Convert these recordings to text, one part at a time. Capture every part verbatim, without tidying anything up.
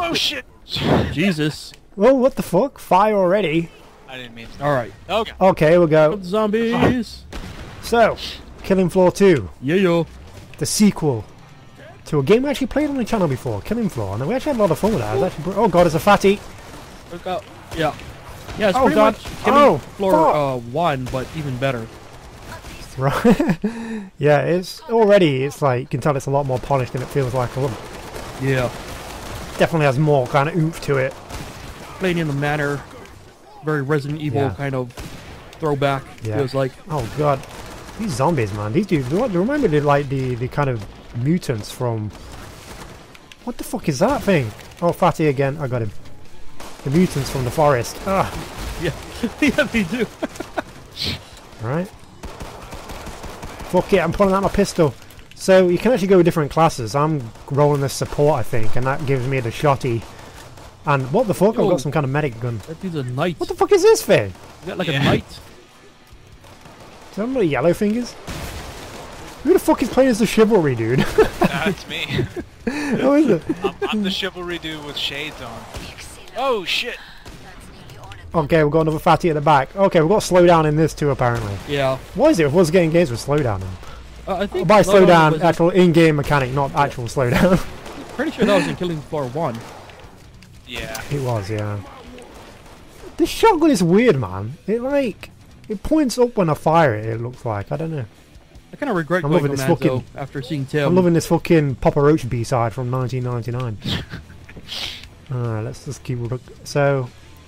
Oh shit! Jesus. Well, what the fuck? Fire already? I didn't mean to. All right. Okay. Okay, we'll go. Zombies. So, Killing Floor two, Yeah, yo. the sequel to a game we actually played on the channel before, Killing Floor, and we actually had a lot of fun with that. It was actually br- oh god, it's a fatty. Look out. Yeah. Yeah, it's Oh, pretty God. much Killing Oh, Floor fuck. uh, one, but even better. Right? Yeah, it's already, it's like, you can tell it's a lot more polished than it feels like. I love it. Yeah. Definitely has more kind of oomph to it. Playing in the manner, very Resident Evil Yeah. kind of throwback. Yeah. Feels like. Oh god, these zombies, man. These dudes. What? Remember the like the the kind of mutants from. What the fuck is that thing? Oh, fatty again. I got him. The mutants from the forest. Ah. Yeah. Yeah, they do. Right. Fuck it. I'm pulling out my pistol. So you can actually go with different classes. I'm rolling the support, I think, and that gives me the shotty. And what the fuck? I've Yo. got some kind of medic gun. That dude's a knight. What the fuck is this thing? You got like Yeah. a knight? Is that little yellow fingers? Who the fuck is playing as the chivalry dude? That's me. Who is it? I'm, I'm the chivalry dude with shades on. Oh shit! Okay, we've got another fatty at the back. Okay, we've got slow down in this too, apparently. Yeah. Why is it if us getting games with slow down? Uh, I think By slow down, was- actual in-game mechanic, not actual slow down. Pretty sure that was in Killing Floor one. Yeah. It was, yeah. This shotgun is weird, man. It like it points up when I fire it. It looks like I don't know. I kind of regret I'm going loving to this Manzo fucking- after seeing Tim. I'm loving this fucking Papa Roach B-side from nineteen ninety-nine. Alright, let's just keep look. So,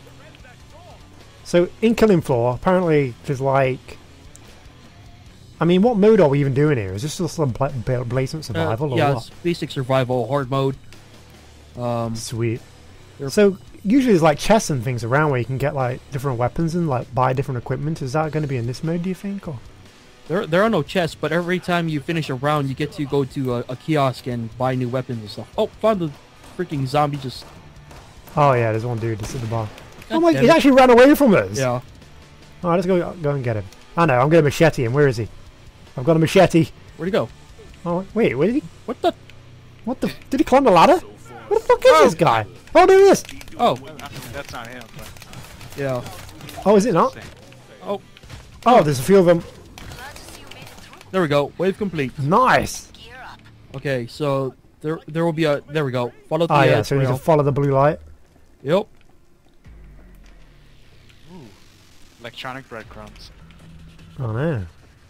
so in Killing Floor, apparently there's like. I mean, what mode are we even doing here? Is this just some bla bla blatant Uh, survival or yeah, what? it's basic survival, hard mode. Um, Sweet. They're- So usually there's like chests and things around where you can get like different weapons and like buy different equipment. Is that going to be in this mode? Do you think? Or there, there are no chests, but every time you finish a round, you get to go to a, a kiosk and buy new weapons and stuff. Oh, found the freaking zombie just... oh yeah, there's one dude that's at the bar. God Oh my! damn He it. actually ran away from us. Yeah. All right, let's go go and get him. I know. I'm going to machete him. Where is he? I've got a machete. Where'd he go? Oh wait, where did he? What the... What the? Did he climb the ladder? What the fuck is this guy? Oh, there he is. Oh, That's not him. But yeah. Oh, is it not? Oh, Oh, there's a few of them. there we go. Wave complete. Nice. Okay, so there there will be a... There we go. Follow the Oh uh, yeah, so we need trail. to follow the blue light. Yep. electronic breadcrumbs. Oh no.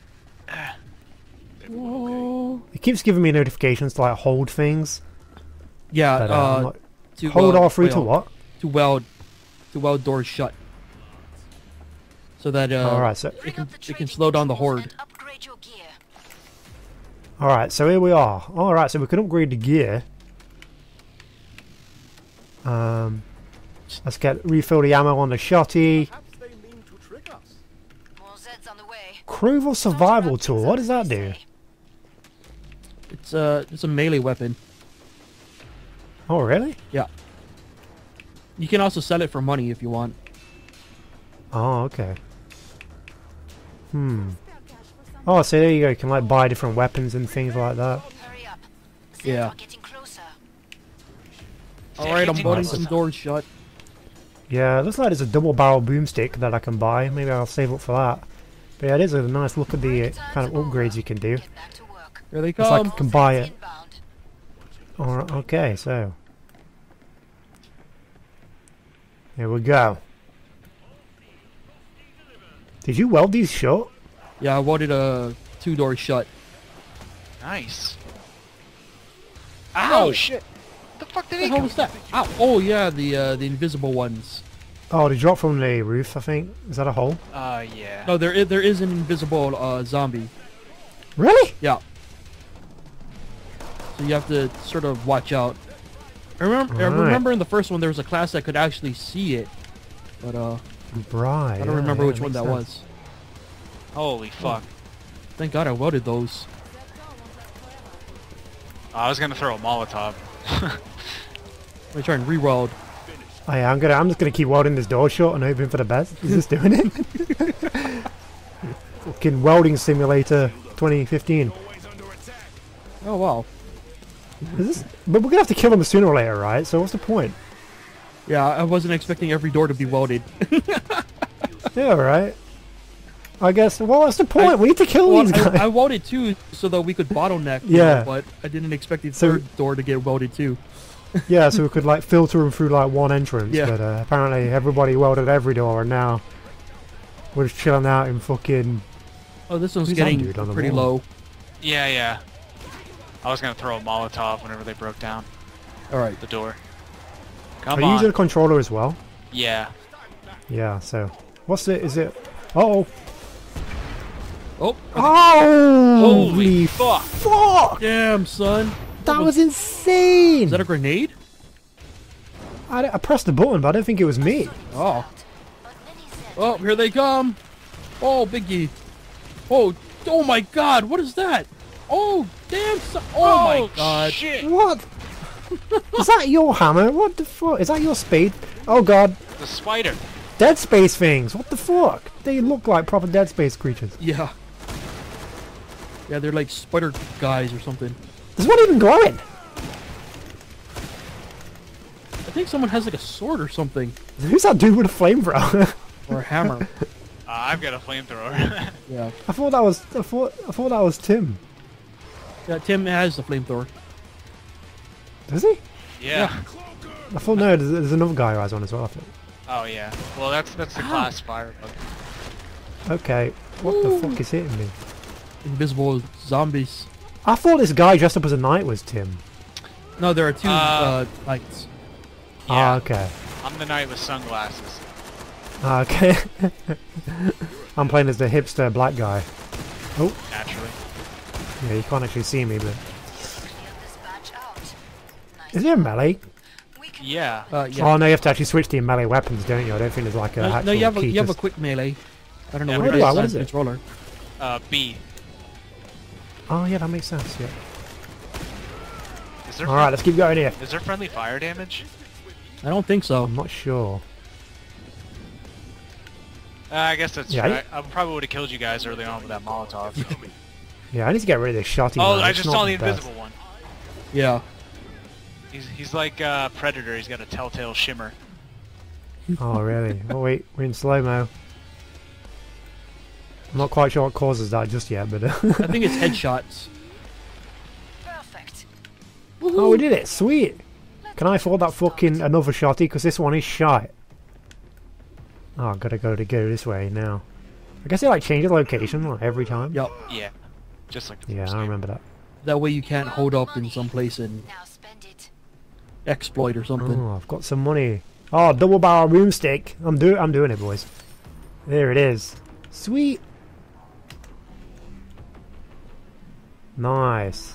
Whoa. It keeps giving me notifications to like hold things. Yeah, But, uh, I'm uh, not- to... hold uh, R three to well, what? To weld... To weld doors shut. So that, uh... Alright, so It can, it can slow down the horde. alright, so here we are. Alright, so we can upgrade the gear. Um let's get refill the ammo on the shotty. Cruvel survival tool, what does that do? It's a, it's a melee weapon. Oh really? Yeah. You can also sell it for money if you want. Oh okay. Hmm. Oh, so there you go, you can like buy different weapons and things like that. Yeah. Yeah, Alright, I'm getting bolting closer. some doors shut. Yeah, it looks like there's a double barrel boomstick that I can buy. Maybe I'll save up for that. But yeah, it is a nice look at the uh, kind of upgrades you can do. Here they It's like come. you can buy it. Alright, okay, so. Here we go. Did you weld these shut? Yeah, I wanted a two doors shut. Nice. Ow! Shit! What the fuck did What he the hell come was that? Ow! Oh yeah, the uh, the invisible ones. Oh, they dropped from the roof, I think. Is that a hole? Uh, yeah. No, there is, there is an invisible uh, zombie. Really? Yeah. So you have to sort of watch out. I remember, I Right. remember in the first one there was a class that could actually see it, but uh, Right. I don't yeah, remember yeah, which one makes that sense. was. Holy fuck. Thank God I welded those. I was gonna throw a Molotov. Let me try and re-weld. Oh yeah, I'm gonna. I'm just gonna keep welding this door shut and hoping for the best. Is this doing it? Fucking welding simulator twenty fifteen. Oh wow. Is this, but we're gonna have to kill them sooner or later, right? So what's the point? Yeah, I wasn't expecting every door to be welded. Yeah, right. I guess. Well, what's the point? I- we need to kill Well, these guys. I, I welded too, so that we could bottleneck. you Yeah. know, but I didn't expect the So- third door to get welded too. Yeah, so we could like filter them through like one entrance. Yeah. But uh, apparently everybody welded every door, and now we're just chilling out in fucking. Oh, this one's Who's that getting dude on the pretty wall? low. Yeah, yeah. I was gonna throw a Molotov whenever they broke down All right. the door. Are Come you on. using a controller as well? Yeah. Yeah. So what's it? Is it? Oh. Oh, Oh! Holy fuck. Fuck! damn, son. That was insane! Is that a grenade? I, I pressed the button, but I don't think it was me. Oh. Oh, here they come. Oh, Biggie. Oh, oh my God, what is that? Oh, damn, son. Oh, my God. Shit. What? Is that your hammer? What the fuck? Is that your spade? Oh god. The spider. Dead Space things. What the fuck? They look like proper Dead Space creatures. Yeah. Yeah, they're like spider guys or something. There's one even glowing. I think someone has like a sword or something. Who's that dude with a flamethrower? Or a hammer. Uh, I've got a flamethrower. Yeah. I thought that was. I thought. I thought that was Tim. Yeah, Tim has the flamethrower. Does he? yeah. I thought no. There's, there's another guy who has one as well. I think. Oh yeah. Well, that's that's the Ow. class firebug. Okay. What the fuck is hitting me? Invisible zombies. I thought this guy dressed up as a knight was Tim. No, there are two Uh, uh, knights. Ah, Yeah. okay. I'm the knight with sunglasses. Ah, okay. I'm playing as the hipster black guy. Naturally. Yeah, you can't actually see me, but is there a melee? Yeah. Uh, yeah. Oh no, you have to actually switch to your melee weapons, don't you? I don't think there's like a no, actual no, you have a key you have a to- quick melee. I don't know Yeah, what what it do is I- on what the is it? controller. Uh, B. Oh yeah, that makes sense. Yeah. Is there All right, let's keep going here. is there friendly fire damage? I don't think so. I'm not sure. Uh, I guess that's Yeah, right. I probably would have killed you guys early on with that Molotov. Yeah, I need to get rid of this shotty. oh, man. I It's just not saw the best. invisible one. Yeah. He's he's like uh, Predator. He's got a telltale shimmer. Oh really? Oh wait, we're in slow mo. I'm not quite sure what causes that just yet, but uh, I think it's headshots. Perfect. oh, we did it! Sweet. Can I afford that fucking another shotty? Because this one is shite. Oh, I've got to go to go this way now. I guess it like changes location like every time. Yep. Yeah. Just like the Yeah, first I game. remember that. That way you can't hold up in some place and Now spend it. exploit or something. Oh, I've got some money. Oh, double barrel boomstick. I'm do I'm doing it, boys. There it is. Sweet. Nice.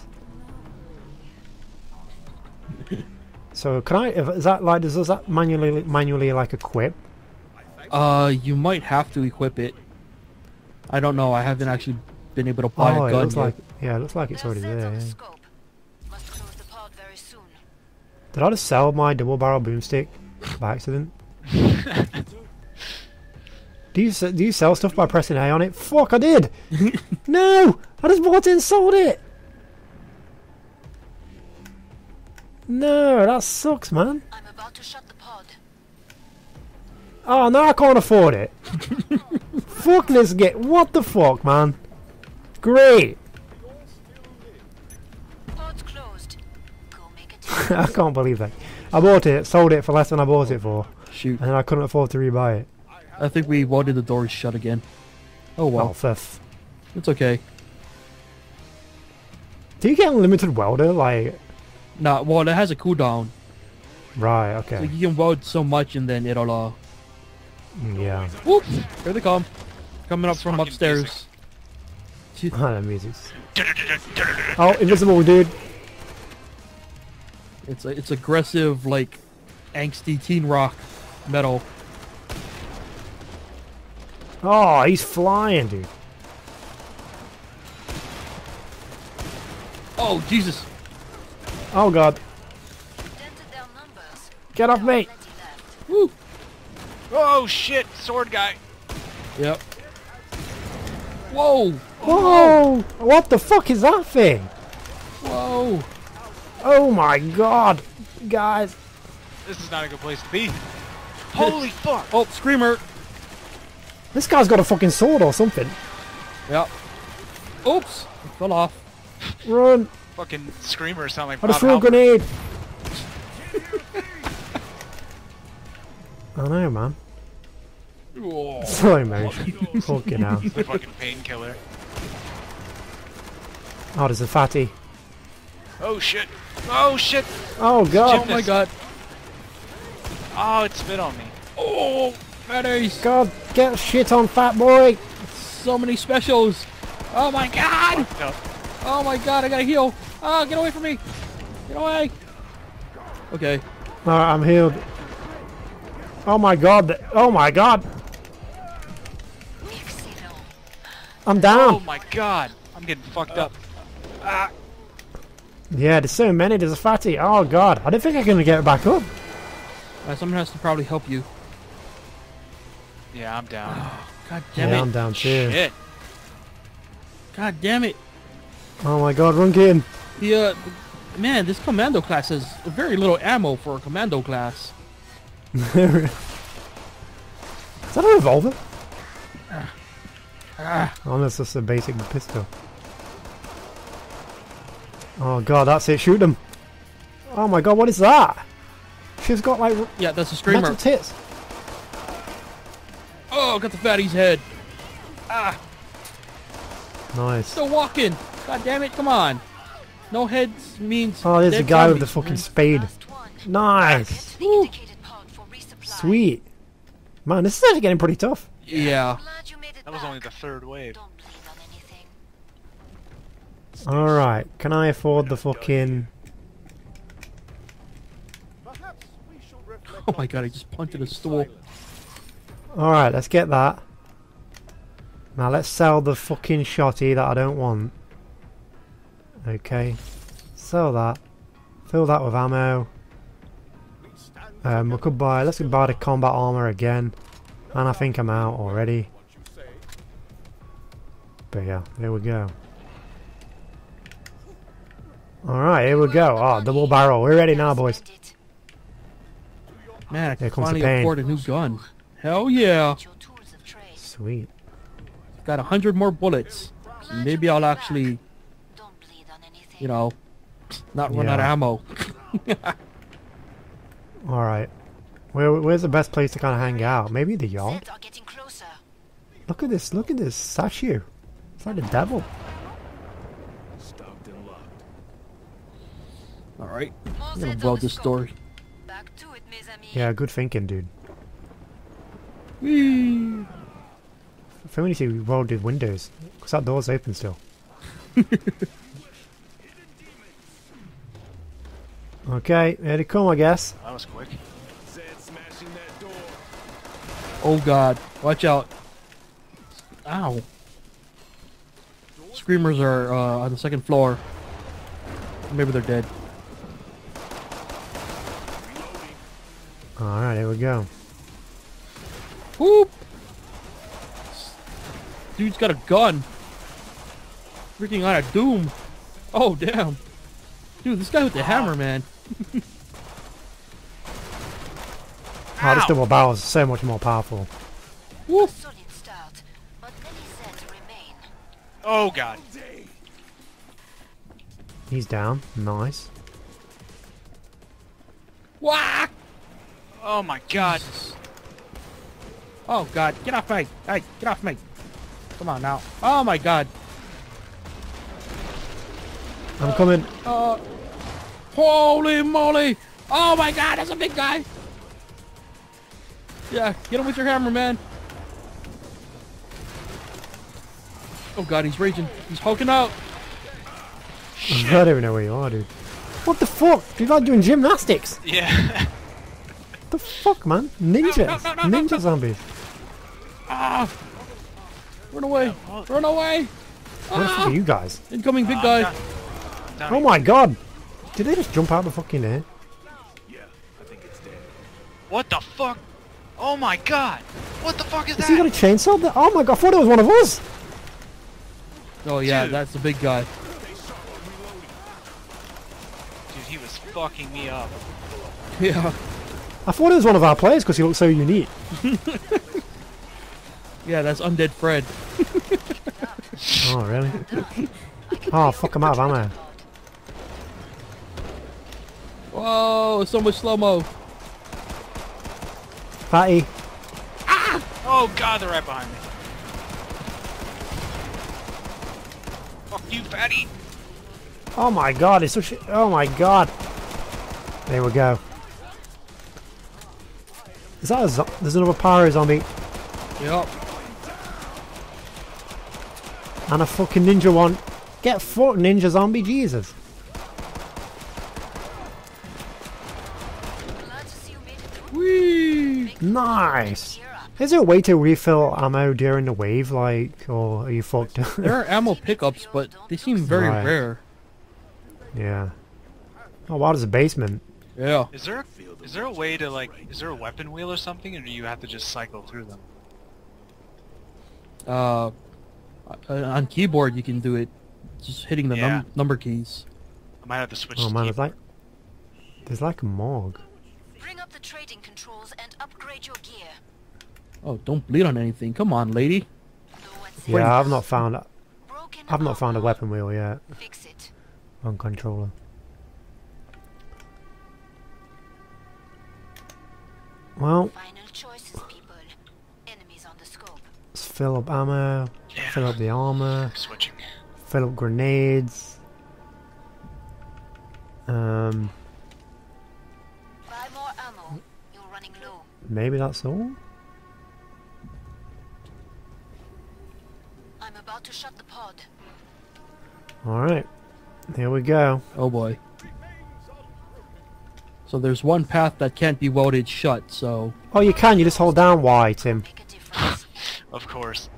So can I? if- Is that like does, does that manually manually like equip? Uh, you might have to equip it. I don't know. I haven't actually been able to buy Oh, a it gun looks yet. like yeah, it looks like it's There are already sensors there. on the Yeah. scope. Must close the pod very soon. Did I just sell my double barrel boomstick by accident? Do you se- do you sell stuff by pressing A on it? Fuck, I did. No, I just bought it and sold it. No, that sucks, man. I'm about to shut the pod. Oh, no, I can't afford it. Fuck this get. What the fuck, man? Great. Pod's closed. Go make it. I can't believe that. I bought it, sold it for less than I bought it for, Shoot. and then I couldn't afford to rebuy it. I think we wanted the doors shut again. Oh Oh, well. fifth. It's okay. Do you get unlimited welder? Like, Nah, well, it has a cooldown. right? So Okay. you can weld so much and then it'll, uh... Mm, Yeah. Whoop! Here they come. Coming up This from fucking upstairs. that music's. Oh, invisible dude. It's a, it's aggressive, like, angsty teen rock metal. Oh, he's flying, dude. Oh, Jesus! Oh god. Dented their numbers. Get off me. Plenty left. Woo! Oh shit! Sword guy. Yep. Whoa! Whoa! What the fuck is that thing? Whoa! Oh my god, guys! This is not a good place to be. Holy fuck! Oh, Screamer. This guy's got a fucking sword or something. Yep. Oops. It fell off. Run! Fucking screamers sound like I just Bob threw a Halper. grenade. I know, man. Oh. Slow motion. Fucking hell. The fucking painkiller. Oh, there's a fatty. Oh shit! Oh shit! Oh god. Oh my god. Oh, it spit on me. Oh, fatties. God, get shit on, fat boy. So many specials. Oh my god. No. Oh my god, I gotta heal. Oh, get away from me. Get away. Okay. Alright, I'm healed. Oh my god. th- Oh my god. Excellent. I'm Oh down. my god! I'm getting fucked up. Yeah, there's so many. There's a fatty. Oh god. I don't think I can get back up. Uh, someone has to probably help you. Yeah, I'm down. God damn Yeah, it. I'm down too. Shit! God damn it. Oh my god, run Keaton. The, uh, man, this commando class has very little ammo for a commando class. Is that a revolver? Ah, Oh, that's just a basic pistol. Oh god, that's it. Shoot them. Oh my god, what is that? She's got like yeah, that's a screamer. metal tits. Oh, got the fatty's head. Nice. Still walking. God damn it, come on. No heads means Oh, there's a dead guy with the zombies, fucking man. spade. Last one. Nice. Get to the indicated pod for resupply. Sweet. Man, this is actually getting pretty tough. Yeah. Glad you made it That was back. only the third wave. Don't bleed on anything. Alright, can I afford the fucking... Oh my god, I just punted a stool. Alright, let's get that. Now let's sell the fucking shotty that I don't want. Okay. Sell that. Fill that with ammo. Um, we could buy... Let's buy the combat armor again. And I think I'm out already. But yeah, there we go. Alright, here we go. Oh, double barrel. We're ready now, boys. Man, I can Here comes the finally pain. afford a new gun. Hell yeah. Your tools of trade. Sweet. Got a hundred more bullets. Glad Maybe you I'll made it actually, back. Don't bleed on anything. you know, not run out of Yeah. ammo. Alright. Where, where's the best place to kind of hang out? Maybe the yard? Zeds are getting closer. Look at this, look at this statue. It's like the devil. Alright. More I'm gonna Zeds blow on the this scope. story. Back to it, mes amis. Yeah, good thinking, dude. Whee! If only you rolled the windows. Because that door's open still. Okay, here they come, I guess. That was quick. Oh god. Watch out. Ow. Screamers are uh, on the second floor. Maybe they're dead. Alright, here we go. Whoop! Dude's got a gun. Freaking out of doom. Oh, damn. Dude, this guy with the hammer, man. Oh, this Ow. double barrel is so much more powerful. Whoop! Solid start, but many Zeds remain. Oh god. He's down. Nice. Wah! Oh my god. Oh god, get off me! Hey, get off me! Come on now. Oh my god. I'm coming. Uh, holy moly! Oh my god, that's a big guy! Yeah, get him with your hammer, man. Oh god, he's raging. He's hulking out. I don't even know where you are, dude. What the fuck? You're like doing gymnastics. Yeah. The fuck, man? Ninjas. No, no, no, no, Ninja no. zombies. Ah! Run away! Run away! What the fuck are you guys? Incoming big Uh, guy. down- down Oh here. my god! Did they just jump out the fucking air? What the fuck? Oh my god! What the fuck is Has he got a that? chainsaw? There? Oh my god, I thought it was one of us! Oh yeah, Dude. that's the big guy. Dude, he fucking me up. Yeah. I thought it was one of our players because he looked so unique. Yeah, that's Undead Fred. Oh, really? Oh, fuck, I'm out of ammo. Whoa, so much slow-mo. Fatty. Oh god, they're right behind me. Fuck you, fatty. Oh my god, it's such a... Oh my god. There we go. Is that a zo There's another pyro zombie. Yep. And a fucking ninja one. Get fucked, ninja zombie, Jesus. Glad to see you made it through. Whee! Nice. Gear up. Is there a way to refill ammo during the wave, like, or are you fucked? There are ammo pickups, but they seem very Right. rare. Yeah. Oh wow, there's a basement. Yeah. Is there is there a way to like is there a weapon wheel or something, or do you have to just cycle through them? Uh, uh, on keyboard you can do it, just hitting the Yeah. num number keys. I might have to switch. Oh to man, there's keyboard. like... There's like a morgue. Bring up the trading controls and upgrade your gear. Oh, don't bleed on anything. Come on, lady. Know what's Yeah, I've not found... broken. I've not found a armor. weapon wheel yet Fix it. on controller. Well, Final choices, people. Enemies on the scope. let's fill up ammo, Yeah. fill up the armor, Switching. fill up grenades. Um, Buy more ammo. You're running low. maybe that's all? I'm about to shut the pod. Alright, here we go. Oh boy. So there's one path that can't be welded shut, so... Oh, you can, you just hold down Y, Tim. Make a difference. Of course.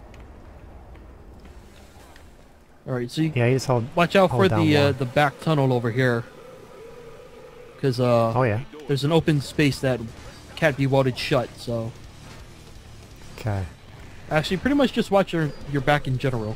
Alright, so you Yeah, you just hold... watch out hold for down the uh, Y. the back tunnel over here. Because uh, Oh yeah, there's an open space that can't be welded shut, so... okay. Actually, pretty much just watch your, your back in general.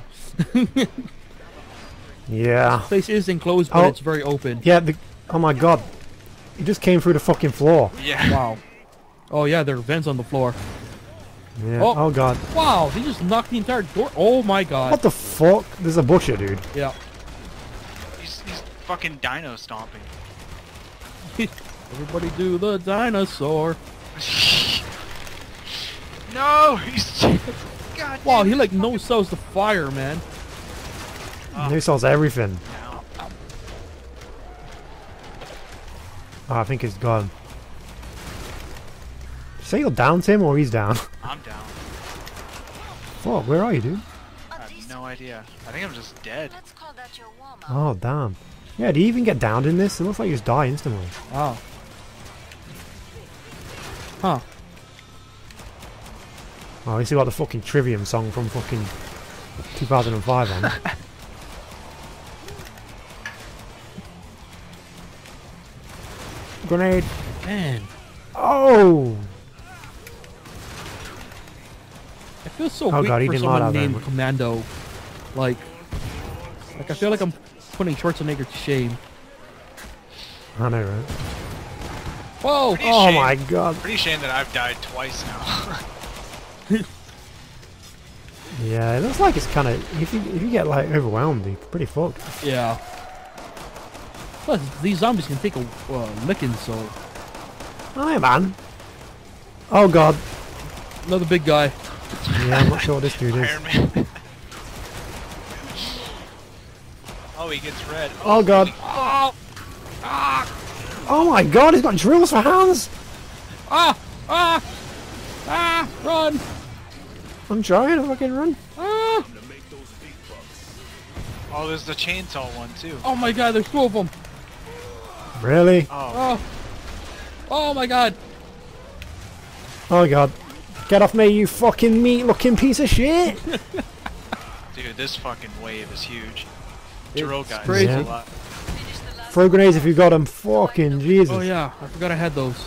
Yeah. Place is enclosed, but Oh. it's very open. Yeah, the... Oh my god. He just came through the fucking floor. Yeah. Wow. Oh yeah, there are vents on the floor. Yeah. Oh. Oh, god. Wow, he just knocked the entire door. Oh my god. What the fuck? There's a butcher, dude. Yeah. He's he's fucking dino stomping. Everybody do the dinosaur. No, he's. God. Wow, damn he it. like no sells the fire, man. Oh. He sells everything. No. Oh, I think it's gone. Say you're down, Tim, or he's down? I'm down. Fuck, where are you, dude? I have no idea. I think I'm just dead. Let's call that your warm up. Oh, damn. Yeah, do you even get downed in this? It looks like you just die instantly. Wow. Huh. Oh, at least you got the fucking Trivium song from fucking two thousand five on. Grenade. Man. Oh! I feel so Oh weak God, he for didn't lie someone out there. named Commando. Like, like I feel like I'm putting Schwarzenegger to shame. I know, right? Whoa! Pretty Oh shame. my god. Pretty shame that I've died twice now. Yeah, it looks like it's kind of... If you, if you get, like, overwhelmed, you're pretty fucked. Yeah. Plus, these zombies can take a uh, licking, so... Hi, man. Oh god. Another big guy. Yeah, I'm not sure what this dude is. Iron Man. Oh, he gets red. Oh god. Oh! Oh my god, he's got drills for hands! Ah! Ah! Ah! Run! I'm trying to fucking run. Ah! Oh, there's the chainsaw one too. Oh my god, there's two of them! Really? Oh, Oh! Oh my god! Oh god. Get off me, you fucking meat-looking piece of shit! dude, this fucking wave is huge. It's Drill guys. crazy. a lot. Finish the last Throw grenades if you got them. Fucking Jesus. Oh yeah, I forgot I had those.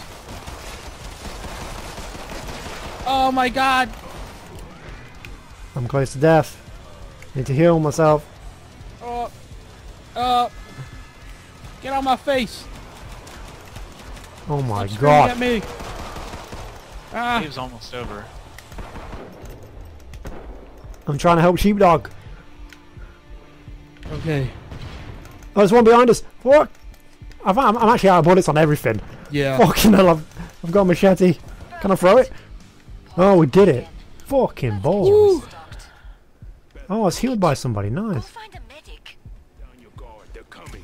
Oh my god! I'm close to death. Need to heal myself. Oh! Uh! Get on my face! Oh my Stop screaming god. at me. Ah. Wave's almost over. I'm trying to help Sheepdog. Okay. Oh, there's one behind us. What? I've, I'm, I'm actually out of bullets on everything. Yeah. Fucking hell, I've, I've got a machete. Can I throw it? Oh, we did it. Fucking balls. Woo. Stocked. Oh, I was healed by somebody. Go Nice. find a medic. Down your guard, they're coming.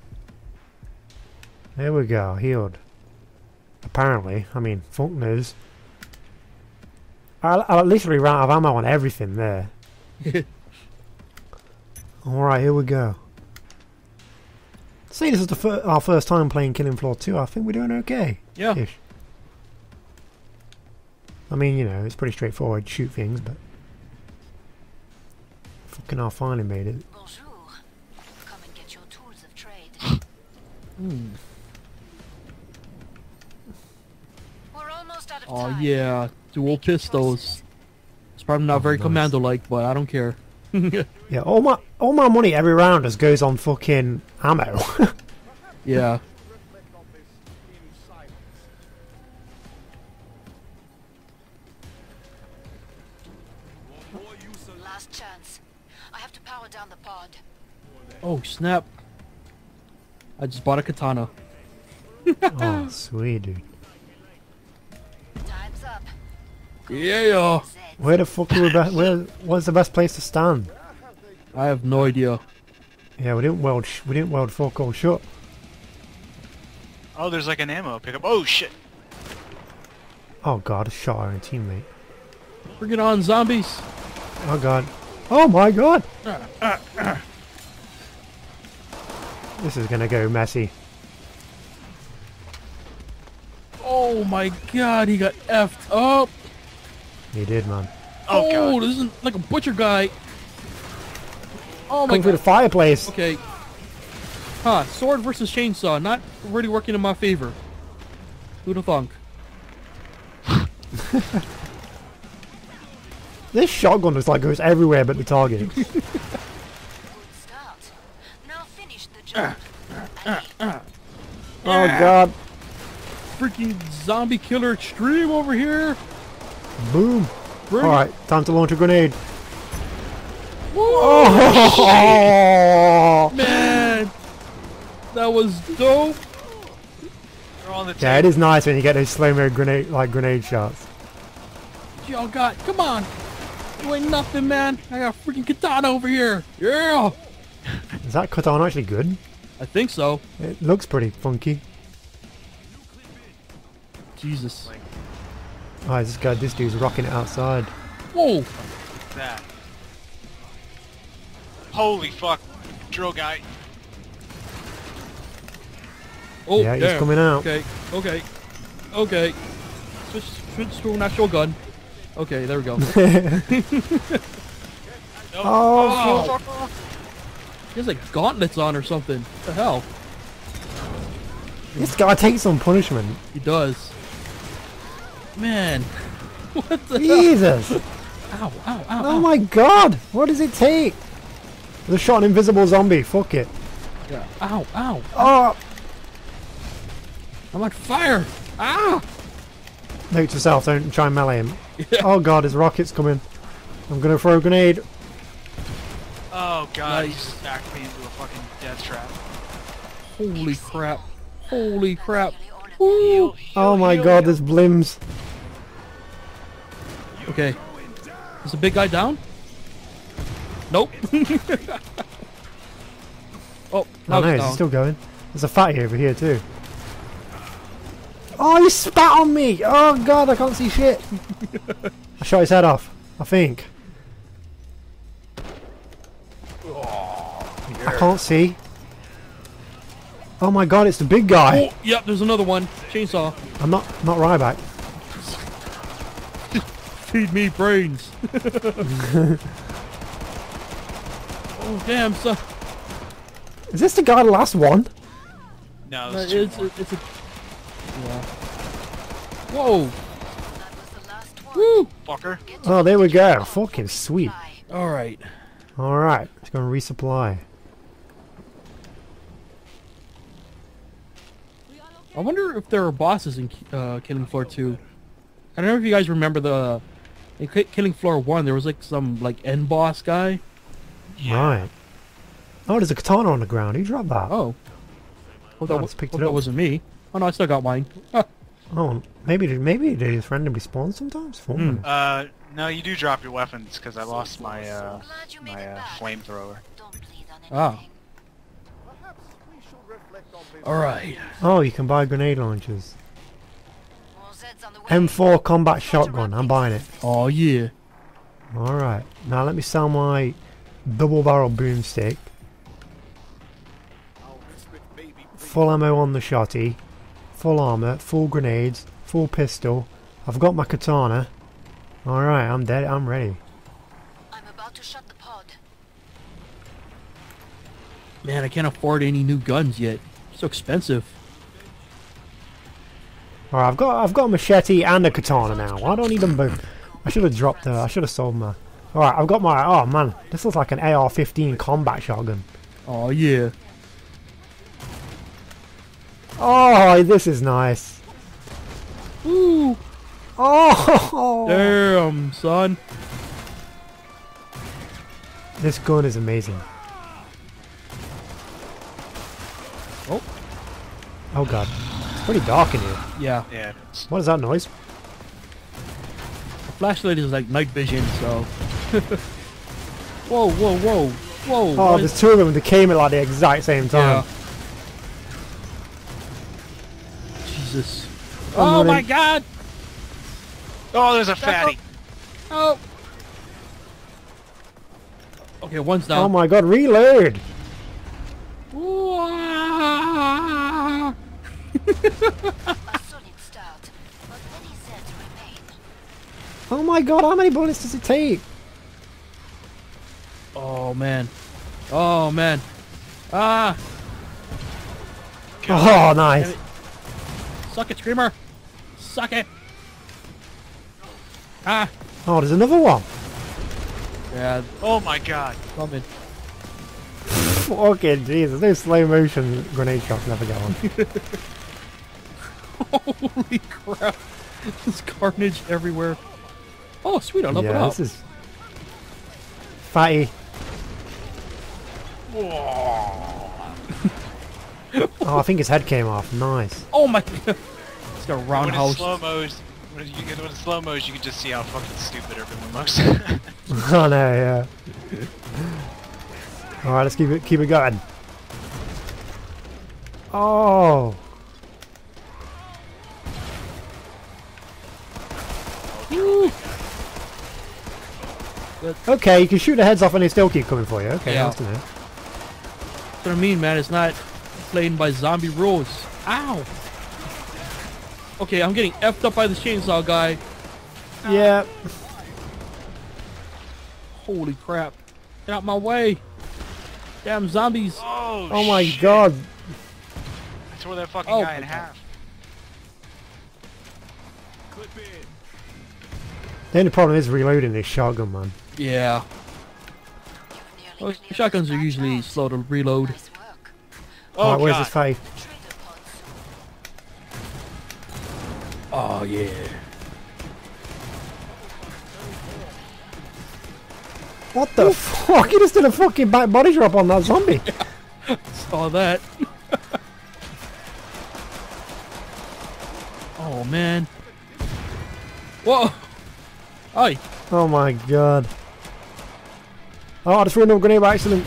There we go. Healed. Apparently. I mean, fuck knows. I, I literally ran out of ammo on everything there. Alright, here we go. See, this is the fir our first time playing Killing Floor two. I think we're doing okay. Yeah. Ish. I mean, you know, it's pretty straightforward. Shoot things, but... Fucking I finally made it. Bonjour. Come and get your tools of trade. Mm. We're almost out of Oh time. yeah, dual Make your pistols. choices. It's probably not Oh, very nice. commando-like, but I don't care. Yeah, all my all my money every round just goes on fucking ammo. Yeah. Last chance. I have to power down the pod. Oh snap! I just bought a katana. Oh, sweet, dude. Time's up. Yeah. Zed. Where the fuck are we? Be where? What's the best place to stand? I have no idea. Yeah, we didn't weld. Sh we didn't weld fuck all shut. Oh, there's like an ammo pickup. Oh shit! Oh god, I shot our own teammate. Bring it on, zombies! Oh god. Oh my god. This is gonna go messy. Oh my god, he got effed up! He did, man. Oh, Oh, god. this isn't like a butcher guy. Oh my Come through god. the fireplace. Okay. Huh, sword versus chainsaw, not really working in my favor. Who'da thunk? This shotgun just like goes everywhere but the target. Good start. Now finish the job. Allez. Oh god. Freaking zombie killer extreme over here! Boom. Bring Alright, time to launch a grenade. Woo! Oh! Man! That was dope! They're on the Yeah, it table. is nice when you get those slow-mo grenade, like grenade shots. Y'all got, come on! You ain't nothing, man! I got a freaking katana over here! Yeah! Is that katana actually good? I think so. It looks pretty funky. Jesus. Oh, this guy, this dude's rocking it outside. Whoa! That. Holy fuck. Drill guy. Oh, Yeah, he's damn. coming out. Okay, okay, okay. Switch, switch to an actual gun. Okay, there we go. Oh, fuck off. He has like gauntlets on or something. What the hell? this guy takes some punishment. He does. Man. What the hell? Jesus! Ow, ow, ow, Oh ow. my god! What does it take? The shot an invisible zombie. Fuck it. Yeah. Ow, ow. Oh! I'm on fire. Ah! Note to self, don't try and melee him. Oh god, his rocket's coming. I'm gonna throw a grenade. Oh god, he Nice. just backed me into a fucking death trap. Holy crap. Holy crap. Nearly all of Woo. Heal, heal, Oh my heal, god, heal. there's blims. Okay. Is the big guy down? Nope. Oh, Oh now no, he's it's down. still going. There's a fatty over here too. Oh, you spat on me! Oh god, I can't see shit. I shot his head off, I think. I can't see. Oh my god, it's the big guy. Oh, yep, there's another one. Chainsaw. I'm not not Ryback. Feed me brains. Oh, damn, son. Is this the guy the last one? No, Uh, there's two It's, more. it's a... Yeah. Whoa. that was the last one. Woo. Fucker. Get Oh, to there we the go. job. Fucking sweet. Fly. Alright. Alright, let's go and resupply. I wonder if there are bosses in uh, Killing Floor two. I don't know if you guys remember the in Ki- Killing Floor one. There was like some like end boss guy. Right. Oh, there's a katana on the ground. Who dropped that? Oh. Hope that, I wa- just picked hope it that up. wasn't me. Oh no, I still got mine. Ah. Oh, maybe they- maybe they just randomly spawn sometimes. Fun. Hmm. Uh, no, you do drop your weapons because I lost my uh, Glad you made my it uh, back. flamethrower. Don't bleed on Ah. anything. All right. Oh, you can buy grenade launchers. More Zeds on the way. M four combat shotgun. I'm buying it. Oh yeah. All right. Now let me sell my double barrel boomstick. Full ammo on the shotty. Full armor. Full grenades. Full pistol. I've got my katana. All right. I'm dead. I'm ready. I'm about to shut the pod. Man, I can't afford any new guns yet. So expensive. All right. I've got I've got a machete and a katana now. Why don't I need them both? I should have dropped. Uh, I should have sold my. All right. I've got my. Oh man, this looks like an A R fifteen combat shotgun. Oh yeah. Oh, this is nice. Ooh. Oh, Damn, son. this gun is amazing. Oh. Oh god, it's pretty dark in here. Yeah. Yeah. It's, What is that noise? The flashlight is like night vision, so. Whoa, whoa, whoa, whoa. Oh, what there's is- two of them that came at like the exact same time. Yeah. Jesus. I'm Oh running. my god! oh, there's a fatty. Oh! Okay, one's Oh down. my god, reload! Wah! A solid start, but many Zeds remain. Oh my god, how many bullets does it take? Oh man. Oh man. Ah! Oh, nice. Suck it, Screamer! Suck it! Ah! Oh, there's another one. Yeah, Oh my god. coming. Fucking Jesus, those slow motion grenade shots never go on. Holy crap! There's carnage everywhere. Oh, sweet! I love it yeah, up. this is fatty. Oh, I think his head came off. Nice. Oh my! It's got a When roundhouse. it's slow mo's, when you get when it's slow mo's, you can just see how fucking stupid everyone looks. Oh no, yeah. All right, let's keep it keep it going. Oh. Woo. Okay, you can shoot the heads off and they still keep coming for you. Okay, Yeah. nice to know. That's what I mean, man. It's not playing by zombie rules. Ow! Okay, I'm getting effed up by this chainsaw guy. Yeah. Holy crap. Get out my way. Damn zombies. oh, Oh my shit. god. I tore that fucking Oh guy in my half. Clip in. The only problem is reloading this shotgun, man. Yeah. You've Well, nearly cleared shotguns the are usually out. slow to reload. Nice work. Oh Alright, where's god. this fatty? Trader pods. Oh, yeah. What the fuck? He just did a fucking back body drop on that zombie. Saw that. Oh, man. Whoa. Oi. Oh my god. Oh, I just threw another grenade by accident.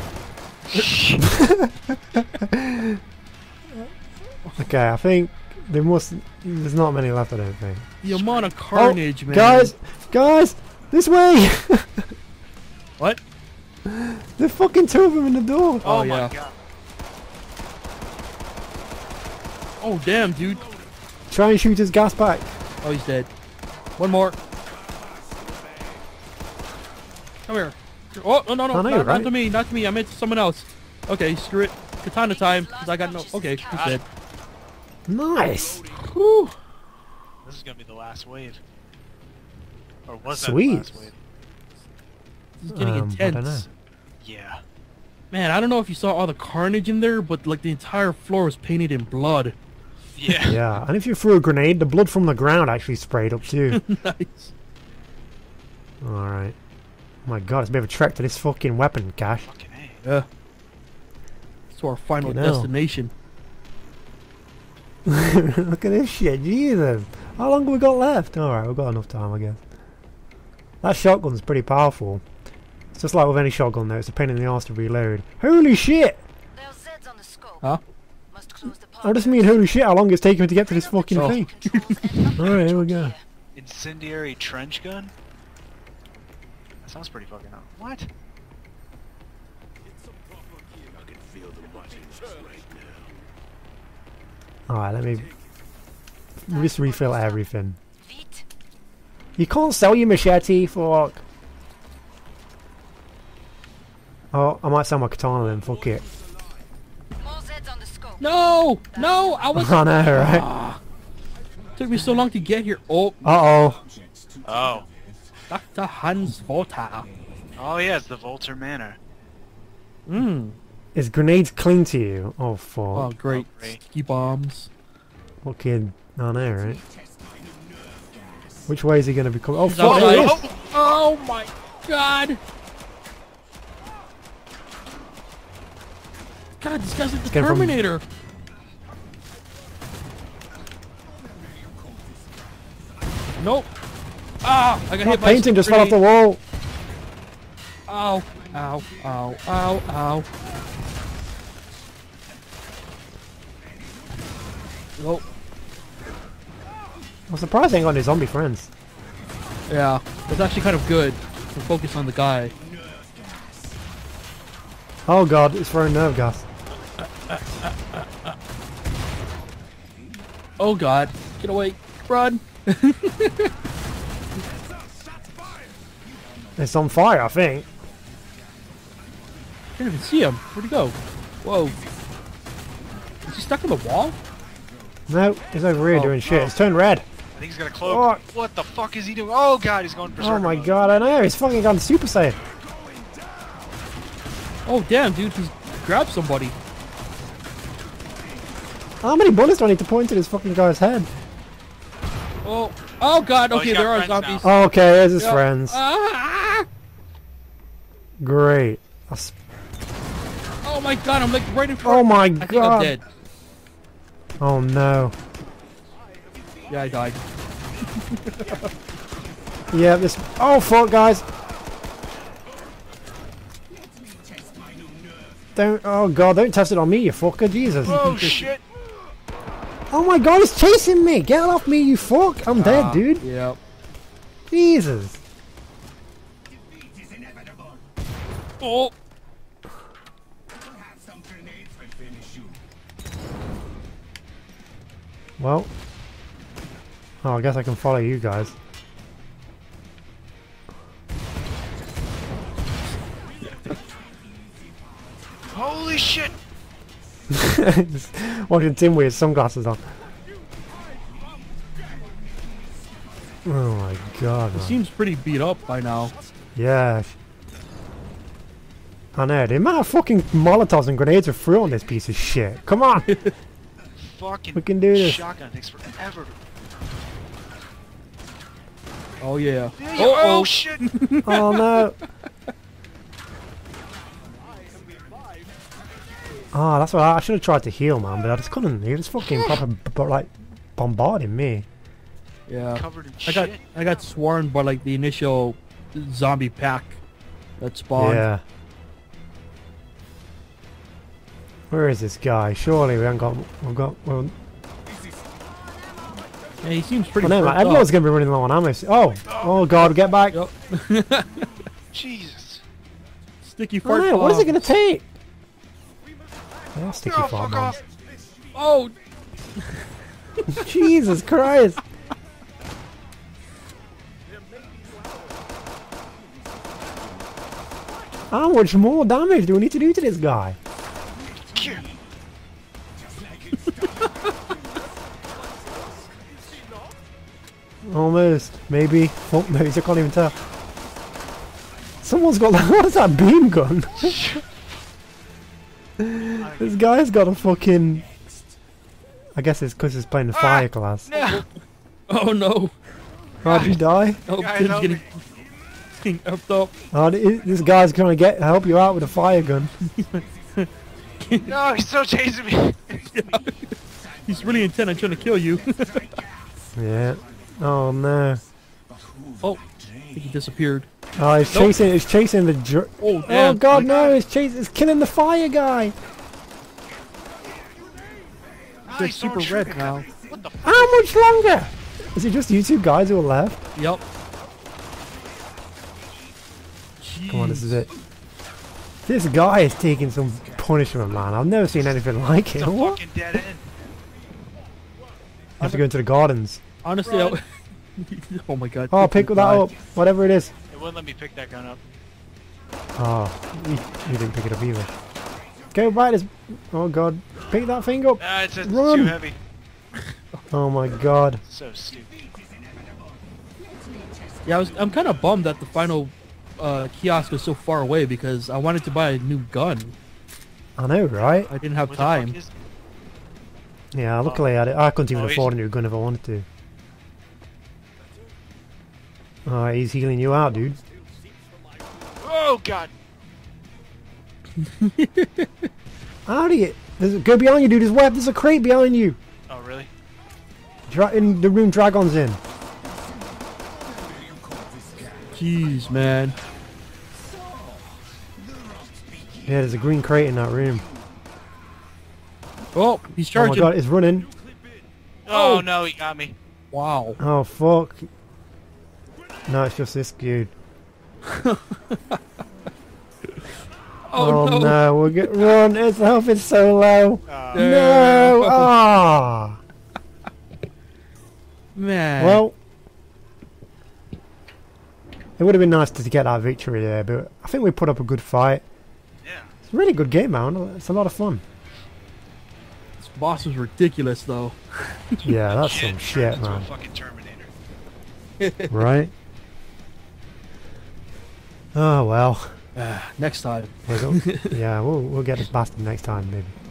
Okay, I think there must. There's not many left, I don't think. The amount of carnage, Oh, man. guys, guys, this way! What? There's fucking two of them in the door. Oh, Oh, my yeah. god. Oh, damn, dude. Try and shoot his gas back. Oh, he's dead. One more. Come here. Oh, no, no, no. Oh, no, not, you're not right. to me. Not to me. I meant to someone else. Okay, screw it. Katana time. Because I got no... Okay, he's dead. Nice. Whew. This is gonna be the last wave. Or was Sweet. that the last wave? It's getting Um, I don't know. intense. Yeah. Man, I don't know if you saw all the carnage in there, but like the entire floor was painted in blood. Yeah. Yeah, and if you threw a grenade, the blood from the ground actually sprayed up too. Nice. Alright. Oh my god, it's a bit of a trek to this fucking weapon, Cash. Fucking A. Yeah. To our final Fucking hell. destination. Look at this shit, Jesus. How long have we got left? Alright, we've got enough time, I guess. That shotgun's pretty powerful. It's just like with any shotgun though, it's a pain in the arse to reload. Holy shit! There are Zeds on the scope. Huh? Must close the I just mean holy shit how long it's taken to get to this fucking Oh. thing. Alright, Alright, here we go. Incendiary trench gun? That sounds pretty fucking out. What? I can feel the buttons right now. Alright, let me just refill everything. Vite. You can't sell your machete, fuck. Oh, I might sell my katana then, fuck it. More Zeds on the scope. No! No! I was. I know, right? Ah. Took me so long to get here. Oh, Uh oh. Oh. Doctor Hans Volta. Oh yeah, it's the Volter Manor. Mmm. Is grenades cling to you? Oh Oh, fuck. great. Oh, great. Sticky bombs. Fucking. I know, right? Which way is he gonna be coming? Oh He's fuck! outside. There he is. Oh, oh my god! God, this guy's like the get him from- Terminator. Nope. Ah! I got My hit by a painting just fell off the grenade. wall. Ow! Ow! Ow! Ow! Ow! Nope. I'm surprised I ain't got any zombie friends. Yeah, it's actually kind of good to focus on the guy. Oh god, it's throwing nerve gas. Oh god, get away, run! It's on fire, I think. Can't even see him. Where'd he go? Whoa. Is he stuck in the wall? No, he's over here Oh, doing shit. oh. It's turned red. I think he's got a cloak. Fuck. What the fuck is he doing? Oh god, he's going berserk. Oh my mode. god, I know. He's fucking gone Super Saiyan. Oh damn, dude, he's grabbed somebody. How many bullets do I need to point at this fucking guy's head? Oh, oh god, Oh, okay, he's got there are friends now. zombies. Oh, okay, there's his Yeah. friends. Ah! Great. That's- Oh my god, I'm like right in front. Oh my I think I'm god. dead. Oh no. Yeah, I died. Yeah, this. Oh fuck, guys. Don't. Oh god, don't test it on me, you fucker. Jesus. Oh shit. Oh my god, he's chasing me. Get off me, you fuck. I'm dead, Ah, dude. Yep. Jesus. Oh. Well. Oh, I guess I can follow you guys. Holy shit. Just watching Tim with his sunglasses on. Oh my god, He man. seems pretty beat up by now. Yeah. I know, the amount of fucking Molotovs and grenades are through on this piece of shit. Come on! Fucking We can do this. shotgun takes forever. Oh yeah. Yeah, yeah. Oh, Oh oh. shit. Oh no! Ah, that's what I, I should have tried to heal, man, but I just couldn't. He was fucking proper, b- b- like, bombarding me. Yeah. Covered in I got shit. I got swarmed by like the initial zombie pack that spawned. Yeah. Where is this guy? Surely we haven't got. We've got. Well, Yeah, he seems pretty. oh no, man, perked everyone's up. gonna be running low on ammo. s- Oh, oh god, get back! Yep. Jesus. Sticky Oh fart. no, what is it gonna bombs. take? Oh, sticky Oh, fart fuck bombs. off. Oh, Jesus Christ! How much more damage do we need to do to this guy? Here. Almost, maybe. Oh, maybe I can't even tell. Someone's got like, what is that beam gun? This guy's got a fucking. I guess it's because it's playing the fire class. No. Oh no! Oh, did you die? Oh, Guys, Tim's help getting, getting upped up. Oh, th- this guy's gonna get help you out with a fire gun. No, he's still chasing me. He's really intent on trying to kill you. Yeah. Oh no. Oh, I think he disappeared. Oh, it's Nope. chasing. It's chasing the. Dr- Oh, oh damn. God, no! It's chasing. It's killing the fire guy. Ah, They're he's throwing super red sugar now. at me. What the? F How much longer? Is it just you two guys who are left? Yep. Come on, this is Jeez. it. This guy is taking some punishment, man. I've never seen anything like it. It's a What? fucking dead end. You have to go into the gardens. Honestly, I, oh my god. Oh, pick that die. up. Whatever it is. It wouldn't let me pick that gun up. Oh, you, you didn't pick it up either. Go back this. Oh God, pick that thing up. Ah, it's just Run. too heavy. Oh my God. So stupid. Yeah, I was, I'm kind of bummed that the final uh, kiosk was so far away because I wanted to buy a new gun. I know, right? I didn't have What the fuck time. is- Yeah, luckily I, did. I couldn't even Oh, he's- afford a new gun if I wanted to. Alright, he's healing you out, dude. Oh god. How do you... There's a, go behind you, dude. There's web. There's a crate behind you. Oh really? Dra in the room Dragon's in. Jeez, man. Yeah, there's a green crate in that room. Oh, he's Oh my charging. God, it's running. Oh, Oh. no, he got me. Wow. Oh, fuck. No, it's just this dude. Oh, no. no, we'll get run. His health is so low. Uh, No. Ah. Man. Well, it would have been nice to get that victory there, but I think we put up a good fight. yeah. It's a really good game, man. It's a lot of fun. This boss was ridiculous, though. Yeah, that's Shit, some turned shit, into a man. fucking Terminator. Right? Oh well. Ah, next time. We'll go- yeah, we'll we'll get this bastard next time, maybe.